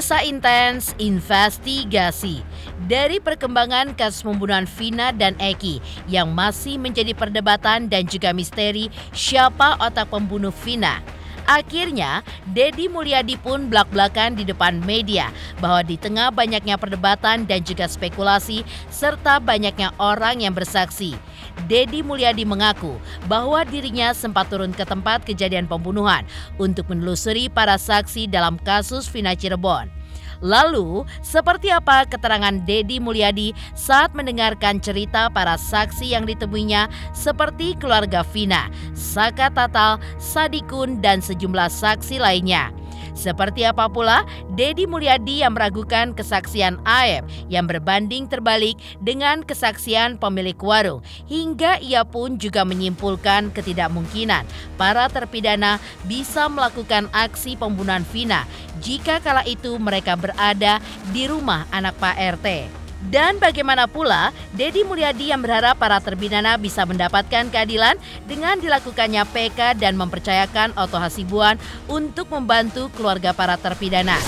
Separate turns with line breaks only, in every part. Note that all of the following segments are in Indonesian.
Pemirsa Intens Investigasi. Dari perkembangan kasus pembunuhan Vina dan Eki yang masih menjadi perdebatan dan juga misteri siapa otak pembunuh Vina. Akhirnya, Deddy Mulyadi pun blak-blakan di depan media bahwa di tengah banyaknya perdebatan dan juga spekulasi serta banyaknya orang yang bersaksi, Deddy Mulyadi mengaku bahwa dirinya sempat turun ke tempat kejadian pembunuhan untuk menelusuri para saksi dalam kasus Vina Cirebon. Lalu, seperti apa keterangan Deddy Mulyadi saat mendengarkan cerita para saksi yang ditemuinya seperti keluarga Vina, Saka Tatal, Sadikun, dan sejumlah saksi lainnya? Seperti apa pula Deddy Mulyadi yang meragukan kesaksian Aep yang berbanding terbalik dengan kesaksian pemilik warung, hingga ia pun juga menyimpulkan ketidakmungkinan para terpidana bisa melakukan aksi pembunuhan Vina jika kala itu mereka berada di rumah anak Pak RT. Dan bagaimana pula Deddy Mulyadi yang berharap para terpidana bisa mendapatkan keadilan dengan dilakukannya PK dan mempercayakan Otto Hasibuan untuk membantu keluarga para terpidana.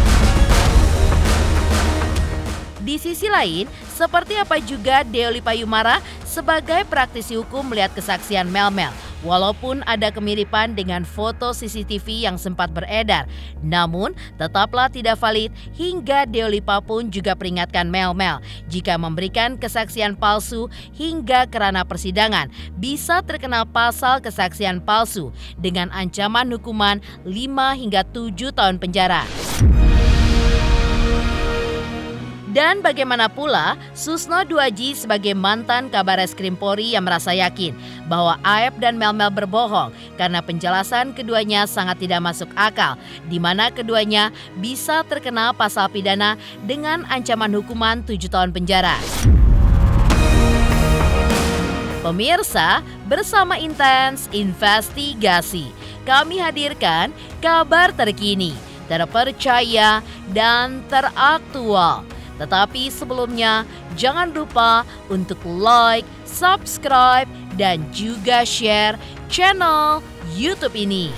Di sisi lain, seperti apa juga Deoli Payumara sebagai praktisi hukum melihat kesaksian Mel-Mel. Walaupun ada kemiripan dengan foto CCTV yang sempat beredar, namun tetaplah tidak valid hingga Deolipa pun juga peringatkan Mel-Mel jika memberikan kesaksian palsu hingga ke ranah persidangan bisa terkena pasal kesaksian palsu dengan ancaman hukuman 5 hingga 7 tahun penjara. Dan bagaimana pula Susno Duaji sebagai mantan Kabareskrim Polri yang merasa yakin bahwa Aep dan Mel-Mel berbohong karena penjelasan keduanya sangat tidak masuk akal, di mana keduanya bisa terkena pasal pidana dengan ancaman hukuman 7 tahun penjara. Pemirsa, bersama Intens Investigasi, kami hadirkan kabar terkini, terpercaya, dan teraktual. Tetapi sebelumnya, jangan lupa untuk like, subscribe, dan juga share channel YouTube ini.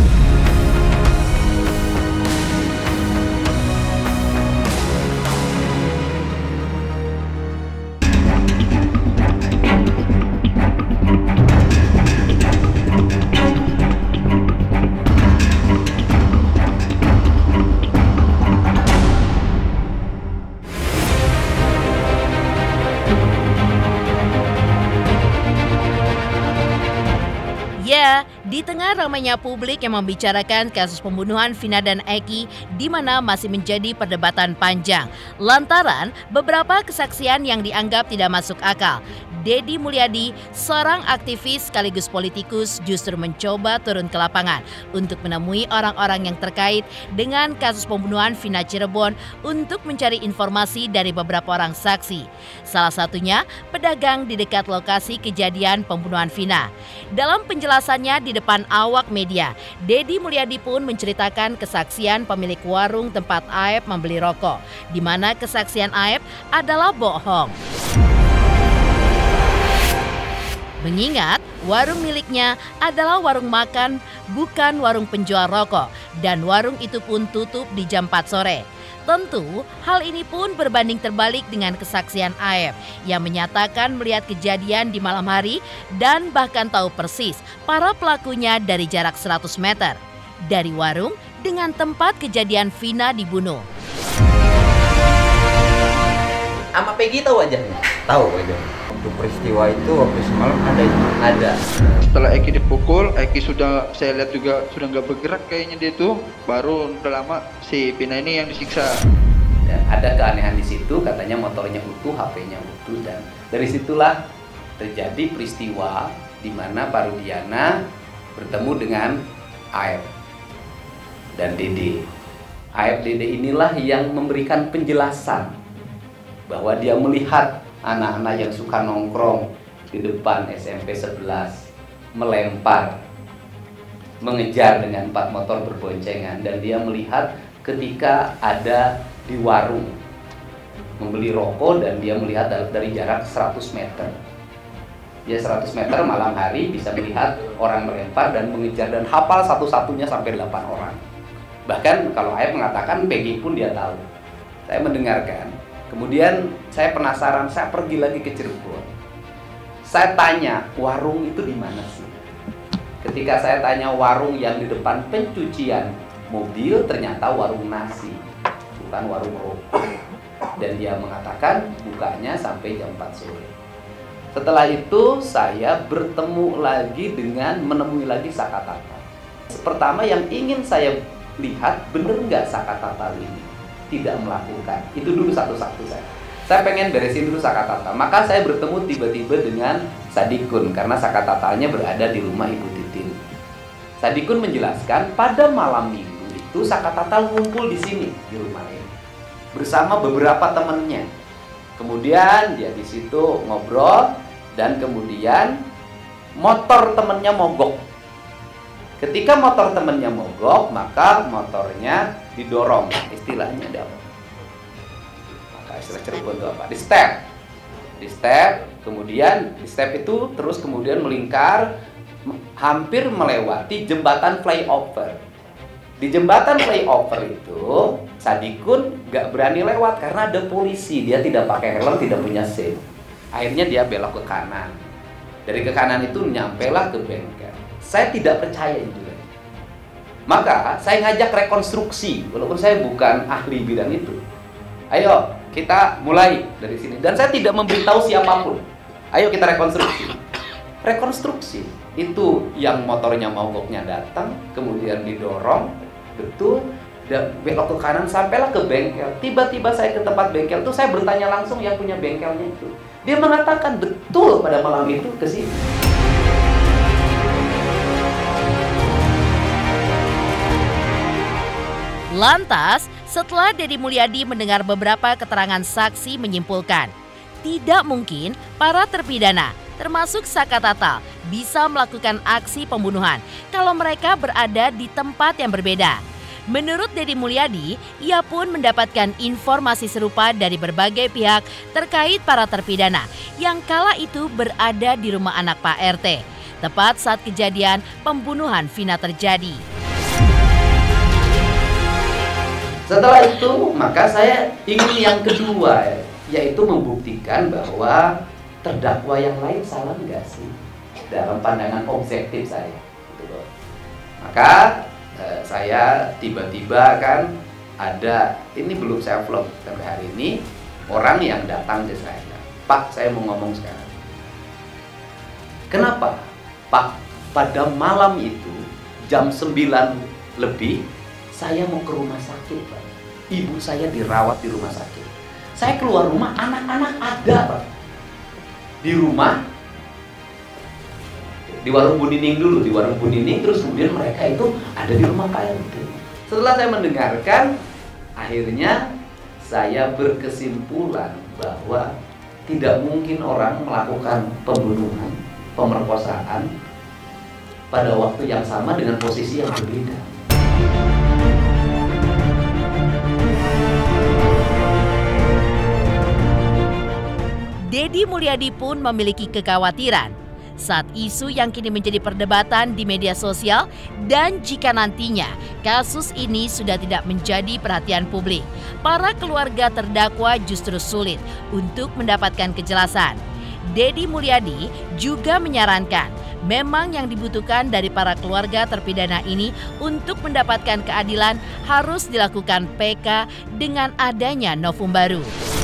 Ya, di tengah ramainya publik yang membicarakan kasus pembunuhan Vina dan Eki di mana masih menjadi perdebatan panjang lantaran beberapa kesaksian yang dianggap tidak masuk akal, Deddy Mulyadi, seorang aktivis sekaligus politikus, justru mencoba turun ke lapangan untuk menemui orang-orang yang terkait dengan kasus pembunuhan Vina Cirebon untuk mencari informasi dari beberapa orang saksi. Salah satunya pedagang di dekat lokasi kejadian pembunuhan Vina. Dalam penjelasannya di depan awak media, Deddy Mulyadi pun menceritakan kesaksian pemilik warung tempat Aep membeli rokok, di mana kesaksian Aep adalah bohong. Mengingat warung miliknya adalah warung makan, bukan warung penjual rokok, dan warung itu pun tutup di jam 4 sore. Tentu, hal ini pun berbanding terbalik dengan kesaksian Aep yang menyatakan melihat kejadian di malam hari dan bahkan tahu persis para pelakunya dari jarak 100 meter dari warung dengan tempat kejadian Vina dibunuh.
Sama Peggy tahu wajahnya? Tahu wajahnya. Untuk peristiwa itu waktu semalam ada.
Setelah Eki dipukul, Eki saya lihat juga sudah nggak bergerak kayaknya dia tuh. Baru udah lama si Vina ini yang disiksa.
Dan ada keanehan di situ, katanya motornya utuh, HP-nya utuh, dan dari situlah terjadi peristiwa di mana Parudiana bertemu dengan Aep dan Dede. Aep Dede inilah yang memberikan penjelasan bahwa dia melihat anak-anak yang suka nongkrong di depan SMP 11 melempar, mengejar dengan 4 motor berboncengan, dan dia melihat ketika ada di warung membeli rokok dan dia melihat dari jarak 100 meter. Dia 100 meter malam hari bisa melihat orang melempar dan mengejar dan hafal satu-satunya sampai 8 orang. Bahkan kalau ayah mengatakan Peggy pun dia tahu. Saya mendengarkan. Kemudian saya penasaran, saya pergi lagi ke Cirebon. Saya tanya, warung itu di mana sih? Ketika saya tanya warung yang di depan pencucian mobil, ternyata warung nasi, bukan warung rokok. Dan dia mengatakan bukanya sampai jam 4 sore. Setelah itu saya bertemu lagi dengan menemui lagi Saka Tatal. Pertama yang ingin saya lihat, bener nggak Saka Tatal ini tidak melakukan. Itu dulu satu-satu saya. Saya pengen beresin dulu Saka Tatal. Maka saya bertemu tiba-tiba dengan Sadikun karena Saka Tatalnya berada di rumah Ibu Titin. Sadikun menjelaskan pada malam minggu itu Saka Tatal ngumpul di sini di rumah ini bersama beberapa temannya. Kemudian dia di situ ngobrol dan kemudian motor temannya mogok. Ketika motor temannya mogok, maka motornya didorong. Istilahnya ada apa? Maka istilah Cirebon itu apa? Di step, kemudian di step itu terus kemudian melingkar hampir melewati jembatan flyover. Di jembatan flyover itu Sadikun gak berani lewat karena ada polisi. Dia tidak pakai helm, tidak punya SIM. Akhirnya dia belok ke kanan. Dari ke kanan itu nyampelah ke bengkel. Saya tidak percaya itu. Maka saya ngajak rekonstruksi, walaupun saya bukan ahli bidang itu. Ayo kita mulai dari sini. Dan saya tidak memberitahu siapapun. Ayo kita rekonstruksi. Rekonstruksi itu yang motornya mogoknya datang, kemudian didorong, betul, dan belok ke kanan sampailah ke bengkel. Tiba-tiba saya ke tempat bengkel itu, saya bertanya langsung yang punya bengkelnya itu. Dia mengatakan betul pada malam itu ke sini.
Lantas, setelah Deddy Mulyadi mendengar beberapa keterangan saksi menyimpulkan, tidak mungkin para terpidana, termasuk Saka Tatal, bisa melakukan aksi pembunuhan kalau mereka berada di tempat yang berbeda. Menurut Deddy Mulyadi, ia pun mendapatkan informasi serupa dari berbagai pihak terkait para terpidana yang kala itu berada di rumah anak Pak RT, tepat saat kejadian pembunuhan Vina terjadi.
Setelah itu, maka saya ingin yang kedua, yaitu membuktikan bahwa terdakwa yang lain salah nggak sih dalam pandangan objektif saya. Maka saya tiba-tiba kan ada, ini belum saya vlog sampai hari ini, orang yang datang ke saya. Pak, saya mau ngomong sekarang. Kenapa? Pak, pada malam itu jam 9 lebih, saya mau ke rumah sakit, Pak. Ibu saya dirawat di rumah sakit. Saya keluar rumah, anak-anak ada, Pak. Di rumah, di warung Bu Nining dulu, di warung Bu Nining, terus kemudian mereka itu ada di rumah Pak RT. Setelah saya mendengarkan, akhirnya saya berkesimpulan bahwa tidak mungkin orang melakukan pembunuhan, pemerkosaan pada waktu yang sama dengan posisi yang berbeda.
Deddy Mulyadi pun memiliki kekhawatiran saat isu yang kini menjadi perdebatan di media sosial dan jika nantinya kasus ini sudah tidak menjadi perhatian publik, para keluarga terdakwa justru sulit untuk mendapatkan kejelasan. Deddy Mulyadi juga menyarankan memang yang dibutuhkan dari para keluarga terpidana ini untuk mendapatkan keadilan harus dilakukan PK dengan adanya novum baru.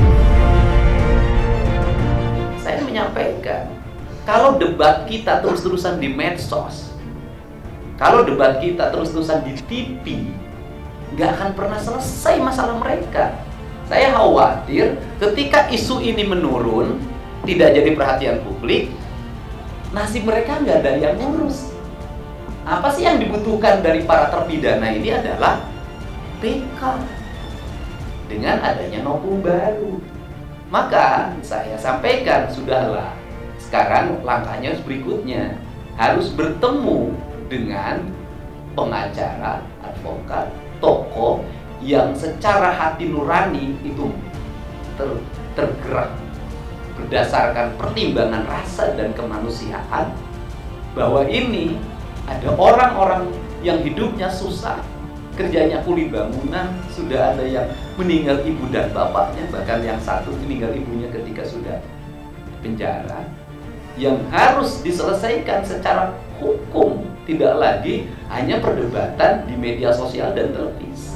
Saya menyampaikan, kalau debat kita terus-terusan di medsos, kalau debat kita terus-terusan di TV, nggak akan pernah selesai masalah mereka. Saya khawatir ketika isu ini menurun, tidak jadi perhatian publik, nasib mereka nggak ada yang ngurus. Apa sih yang dibutuhkan dari para terpidana ini adalah PK dengan adanya novum baru. Maka saya sampaikan, sudahlah, sekarang langkahnya berikutnya harus bertemu dengan pengacara, advokat, tokoh yang secara hati nurani itu tergerak berdasarkan pertimbangan rasa dan kemanusiaan bahwa ini ada orang-orang yang hidupnya susah, kerjanya kuli bangunan, sudah ada yang meninggal ibu dan bapaknya, bahkan yang satu meninggal ibunya ketika sudah penjara, yang harus diselesaikan secara hukum, tidak lagi hanya perdebatan di media sosial dan televisi.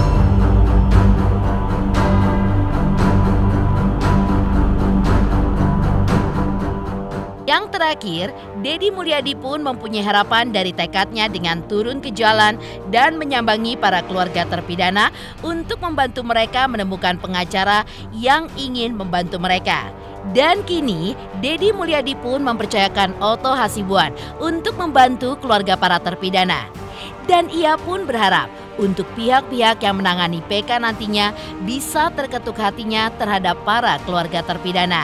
Yang terakhir, Deddy Mulyadi pun mempunyai harapan dari tekadnya dengan turun ke jalan dan menyambangi para keluarga terpidana untuk membantu mereka menemukan pengacara yang ingin membantu mereka. Dan kini, Deddy Mulyadi pun mempercayakan Otto Hasibuan untuk membantu keluarga para terpidana. Dan ia pun berharap untuk pihak-pihak yang menangani PK nantinya bisa terketuk hatinya terhadap para keluarga terpidana.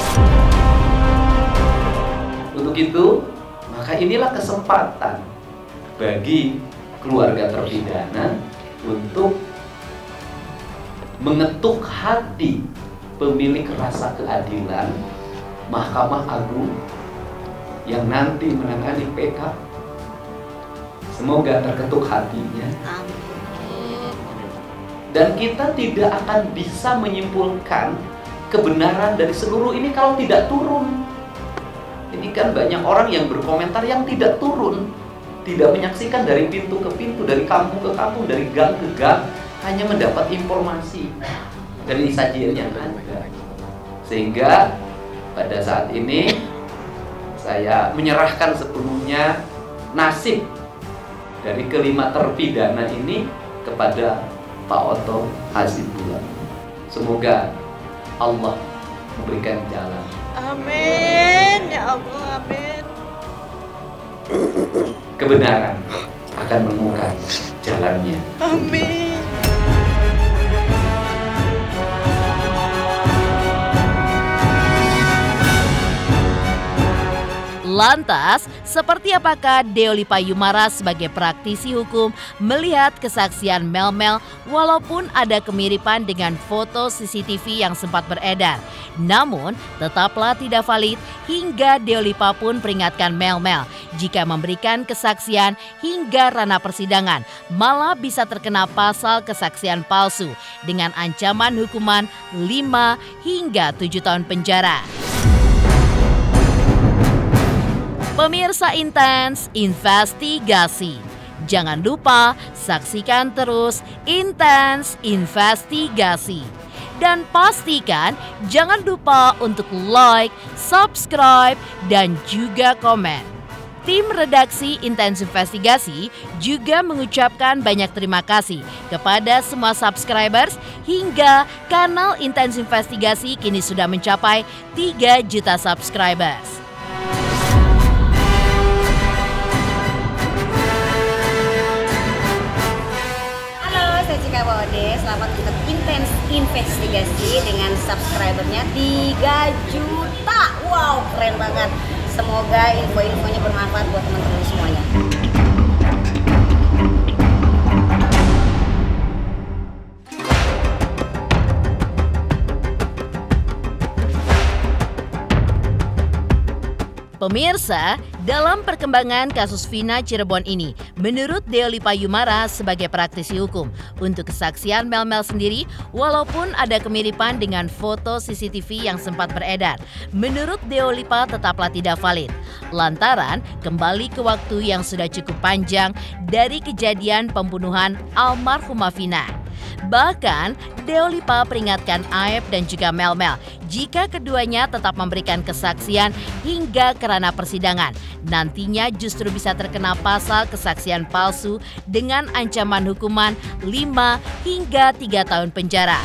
Untuk itu, maka inilah kesempatan bagi keluarga terpidana untuk mengetuk hati pemilik rasa keadilan Mahkamah Agung yang nanti menangani PK. Semoga terketuk hatinya. Dan kita tidak akan bisa menyimpulkan kebenaran dari seluruh ini kalau tidak turun. Ini kan banyak orang yang berkomentar yang tidak turun, tidak menyaksikan dari pintu ke pintu, dari kampung ke kampung, dari gang ke gang, hanya mendapat informasi dari sajian yang ada. Sehingga pada saat ini saya menyerahkan sepenuhnya nasib dari kelima terpidana ini kepada Pak Otto Hasibuan. Semoga Allah memberikan jalan.
Amin, ya Allah, amin.
Kebenaran akan menemukan jalannya.
Amin.
Lantas, seperti apakah Deoli Payumara sebagai praktisi hukum melihat kesaksian Mel-Mel walaupun ada kemiripan dengan foto CCTV yang sempat beredar? Namun, tetaplah tidak valid hingga Deolipa pun peringatkan Mel-Mel jika memberikan kesaksian hingga ranah persidangan malah bisa terkena pasal kesaksian palsu dengan ancaman hukuman 5 hingga 7 tahun penjara. Pemirsa Intens Investigasi, jangan lupa saksikan terus Intens Investigasi. Dan pastikan jangan lupa untuk like, subscribe, dan juga komen. Tim redaksi Intens Investigasi juga mengucapkan banyak terima kasih kepada semua subscribers hingga kanal Intens Investigasi kini sudah mencapai 3 juta subscribers.
Selamat untuk Intens Investigasi dengan subscribernya 3 juta. Wow, keren banget. Semoga info-infonya bermanfaat buat teman-teman semuanya.
Pemirsa, dalam perkembangan kasus Vina Cirebon ini, menurut Deoli Payumara sebagai praktisi hukum, untuk kesaksian Mel-Mel sendiri, walaupun ada kemiripan dengan foto CCTV yang sempat beredar, menurut Deolipa tetaplah tidak valid. Lantaran kembali ke waktu yang sudah cukup panjang dari kejadian pembunuhan almarhumah Vina. Bahkan, Deolipa peringatkan Aep dan juga Mel-Mel jika keduanya tetap memberikan kesaksian hingga ke ranah persidangan, nantinya justru bisa terkena pasal kesaksian palsu dengan ancaman hukuman 5 hingga 3 tahun penjara.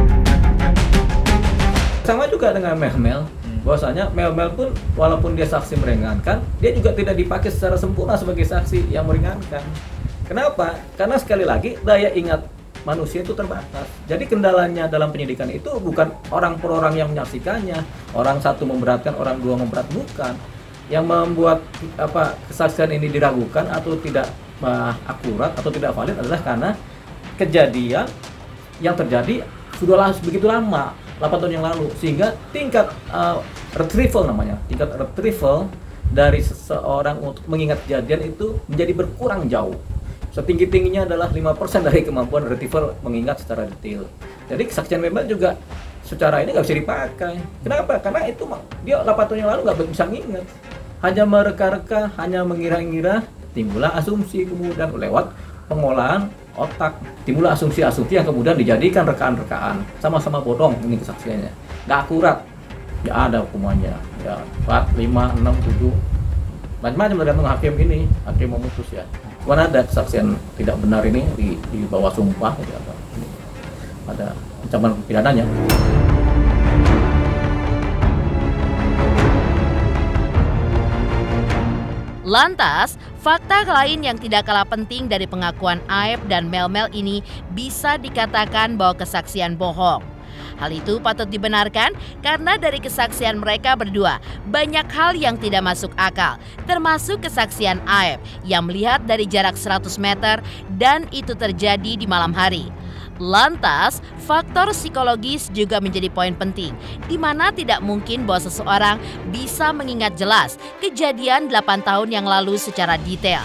Sama juga dengan Mel-Mel, bahwasanya Mel-Mel pun walaupun dia saksi meringankan, dia juga tidak dipakai secara sempurna sebagai saksi yang meringankan. Kenapa? Karena sekali lagi daya ingat manusia itu terbatas. Jadi kendalanya dalam penyidikan itu bukan orang per orang yang menyaksikannya, orang satu memberatkan, orang dua memberat, bukan. Yang membuat kesaksian ini diragukan atau tidak akurat atau tidak valid adalah karena kejadian yang terjadi sudah begitu lama, 8 tahun yang lalu, sehingga tingkat retrieval namanya, tingkat retrieval dari seseorang untuk mengingat kejadian itu menjadi berkurang jauh. setinggi-tingginya adalah 5% dari kemampuan retriever mengingat secara detail. Jadi kesaksian Mel juga secara ini nggak bisa dipakai. Kenapa? Karena itu dia 8 tahun yang lalu nggak bisa nginget. Hanya mereka-reka, hanya mengira-ngira, timbullah asumsi kemudian lewat pengolahan otak. Timbullah asumsi-asumsi yang kemudian dijadikan rekaan-rekaan. Sama-sama bodong ini kesaksiannya. Nggak akurat. Ya ada hukumannya. Ya 4, 5, 6, 7. Macam-macam tergantung hakim ini. Hakim memutus ya. Mana ada kesaksian tidak benar ini di bawah sumpah. Gitu, ada ancaman pidananya.
Lantas, fakta lain yang tidak kalah penting dari pengakuan Aep dan Mel ini bisa dikatakan bahwa kesaksian bohong. Hal itu patut dibenarkan karena dari kesaksian mereka berdua banyak hal yang tidak masuk akal, termasuk kesaksian Aep yang melihat dari jarak 100 meter dan itu terjadi di malam hari. Lantas, faktor psikologis juga menjadi poin penting, di mana tidak mungkin bahwa seseorang bisa mengingat jelas kejadian 8 tahun yang lalu secara detail.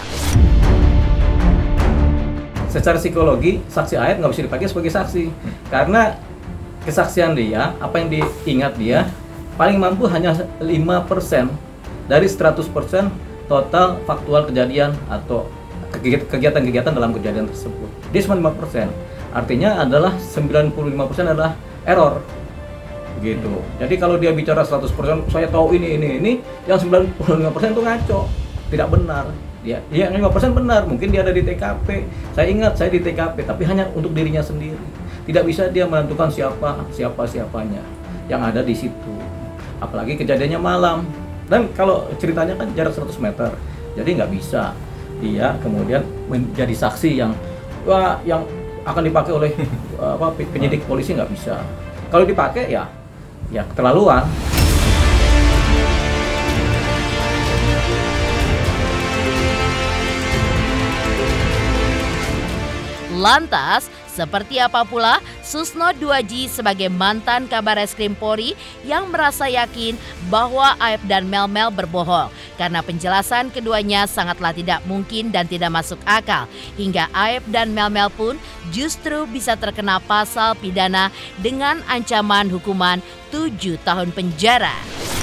Secara psikologi, saksi Aep nggak bisa dipakai sebagai saksi, karena kesaksian dia, apa yang diingat dia, paling mampu hanya 5% dari 100% total faktual kejadian atau kegiatan-kegiatan dalam kejadian tersebut. Dia cuma 5%. Artinya adalah 95% adalah error. Gitu. Jadi kalau dia bicara 100% saya tahu ini, yang 95% itu ngaco. Tidak benar. Ya, yang 5% benar. Mungkin dia ada di TKP. Saya ingat saya di TKP, tapi hanya untuk dirinya sendiri. Tidak bisa dia menentukan siapanya yang ada di situ. Apalagi kejadiannya malam. Dan kalau ceritanya kan jarak 100 meter. Jadi nggak bisa dia kemudian menjadi saksi yang akan dipakai oleh penyidik polisi, nggak bisa. Kalau dipakai ya keterlaluan.
Lantas, seperti apa pula Susno 2J sebagai mantan Kabareskrim Polri yang merasa yakin bahwa Aep dan Mel berbohong karena penjelasan keduanya sangatlah tidak mungkin dan tidak masuk akal, hingga Aep dan Mel pun justru bisa terkena pasal pidana dengan ancaman hukuman 7 tahun penjara.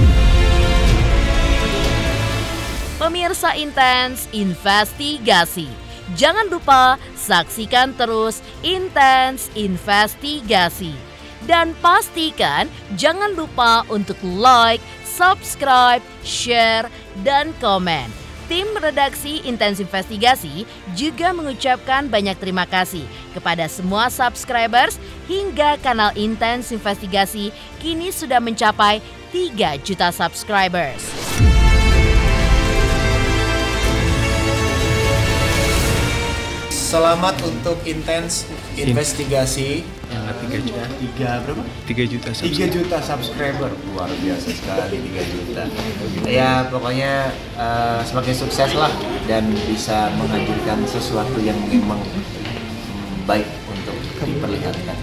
Pemirsa Intens Investigasi, jangan lupa saksikan terus Intens Investigasi. Dan pastikan jangan lupa untuk like, subscribe, share, dan komen. Tim redaksi Intens Investigasi juga mengucapkan banyak terima kasih kepada semua subscribers hingga kanal Intens Investigasi kini sudah mencapai 3 juta subscribers.
Selamat untuk Intens Investigasi
yang 3 juta.
3 juta subscriber. Luar biasa sekali 3 juta. Ya pokoknya semakin sukses lah dan bisa menghadirkan sesuatu yang memang baik untuk diperlihatkan.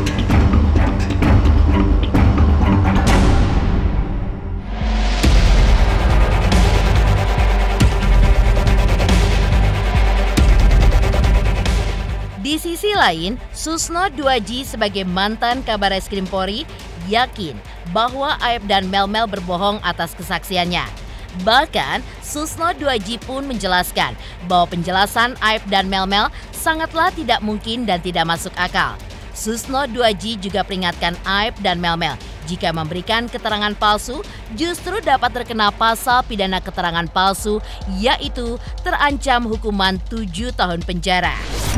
Di sisi lain, Susno 2J sebagai mantan Kabareskrim Polri yakin bahwa Aep dan Mel berbohong atas kesaksiannya. Bahkan, Susno 2J pun menjelaskan bahwa penjelasan Aep dan Mel sangatlah tidak mungkin dan tidak masuk akal. Susno 2J juga peringatkan Aep dan Mel jika memberikan keterangan palsu justru dapat terkena pasal pidana keterangan palsu, yaitu terancam hukuman 7 tahun penjara.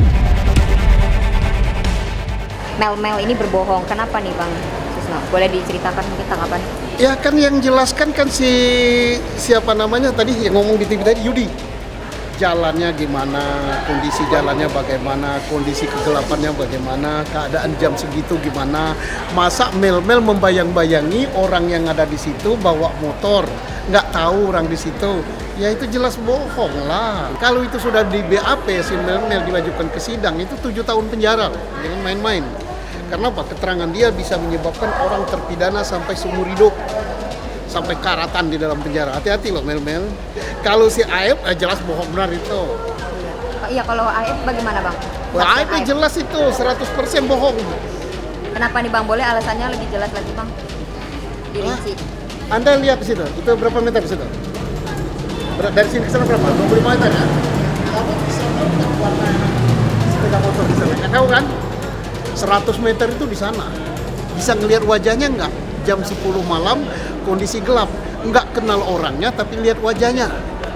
Mel ini berbohong. Kenapa nih Bang Susno? Boleh diceritakan mungkin tanggapan?
Ya kan yang jelaskan kan siapa namanya tadi yang ngomong di TV tadi, Yudi. Jalannya gimana, kondisi jalannya bagaimana, kondisi kegelapannya bagaimana, keadaan jam segitu gimana. Masa Mel membayang-bayangi orang yang ada di situ bawa motor, nggak tahu orang di situ. Ya itu jelas bohong lah. Kalau itu sudah di BAP, si Mel dimajukan ke sidang, itu 7 tahun penjara. Jangan main-main. Karena apa? Keterangan dia bisa menyebabkan orang terpidana sampai seumur hidup. Sampai karatan di dalam penjara. Hati-hati loh Mel. Kalau si Aep jelas bohong benar itu.
Iya, kalau AIP bagaimana Bang?
Wah, AIP jelas itu 100% bohong.
Kenapa nih Bang? Boleh alasannya lebih jelas lagi Bang? Dirinci.
Anda lihat di situ, itu berapa meter di situ? Dari sini ke sana berapa? 25 meter ya? Kamu bisa melihat warna sepeda motor di sana. Nggak tahu kan? 100 meter itu di sana. Bisa ngelihat wajahnya nggak? Jam 10 malam, kondisi gelap. Nggak kenal orangnya, tapi lihat wajahnya.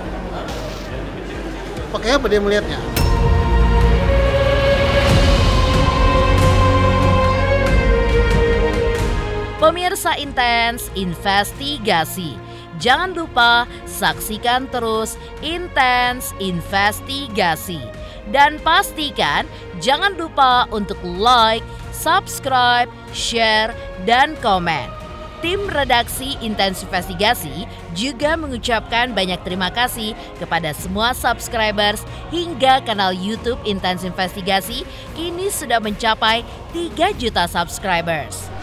Pakai apa dia melihatnya?
Pemirsa Intens Investigasi, jangan lupa saksikan terus Intens Investigasi. Dan pastikan jangan lupa untuk like, subscribe, share, dan komen. Tim redaksi Intens Investigasi juga mengucapkan banyak terima kasih kepada semua subscribers hingga kanal YouTube Intens Investigasi kini sudah mencapai 3 juta subscribers.